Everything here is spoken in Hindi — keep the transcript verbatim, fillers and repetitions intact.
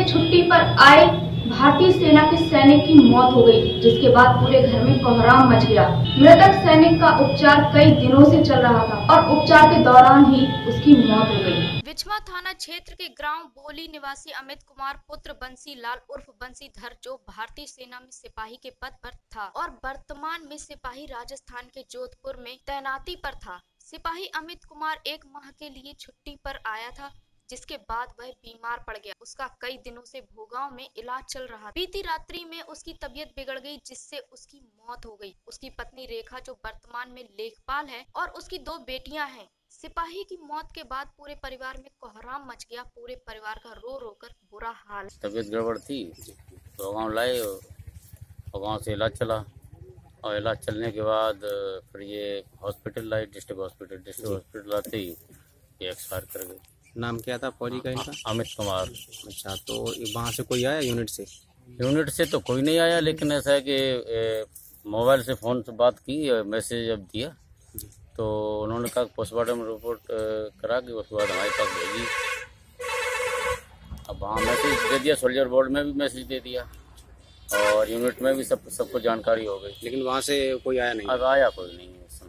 लिए छुट्टी पर आए भारतीय सेना के सैनिक की मौत हो गई, जिसके बाद पूरे घर में कोहराम मच गया। मृतक सैनिक का उपचार कई दिनों से चल रहा था और उपचार के दौरान ही उसकी मौत हो गई। विचमा थाना क्षेत्र के ग्राम बोली निवासी अमित कुमार पुत्र बंसी लाल उर्फ बंसीधर, जो भारतीय सेना में सिपाही के पद पर था और वर्तमान में सिपाही राजस्थान के जोधपुर में तैनाती पर था। सिपाही अमित कुमार एक माह के लिए छुट्टी पर आया था, जिसके बाद वह बीमार पड़ गया। उसका कई दिनों से भोगांव में इलाज चल रहा। बीती रात्रि में उसकी तबीयत बिगड़ गई, जिससे उसकी मौत हो गई। उसकी पत्नी रेखा, जो वर्तमान में लेखपाल है, और उसकी दो बेटियां हैं। सिपाही की मौत के बाद पूरे परिवार में कोहराम मच गया। पूरे परिवार का रो रो कर बुरा हाल। तबीयत गड़बड़ थी तो गाँव लाए और गाँव से इलाज चला और इलाज चलने के बाद फिर ये हॉस्पिटल लाए, डिस्ट्रिक्ट हॉस्पिटल डिस्ट्रिक्ट हॉस्पिटल आते ही ये एक्सपायर कर गए। नाम क्या था फौजी का इनका? अमित कुमार। अच्छा, तो वहाँ से कोई आया यूनिट से? यूनिट से तो कोई नहीं आया, लेकिन ऐसा है कि मोबाइल से फ़ोन से बात की, मैसेज जब दिया तो उन्होंने कहा पोस्टमार्टम रिपोर्ट करा के उसके बाद हमारे पास भेजी। अब वहाँ मैसेज दे दिया, सोल्जर बोर्ड में भी मैसेज दे दिया और यूनिट में भी सब सबको जानकारी हो गई, लेकिन वहाँ से कोई आया नहीं? अब आया कोई नहीं।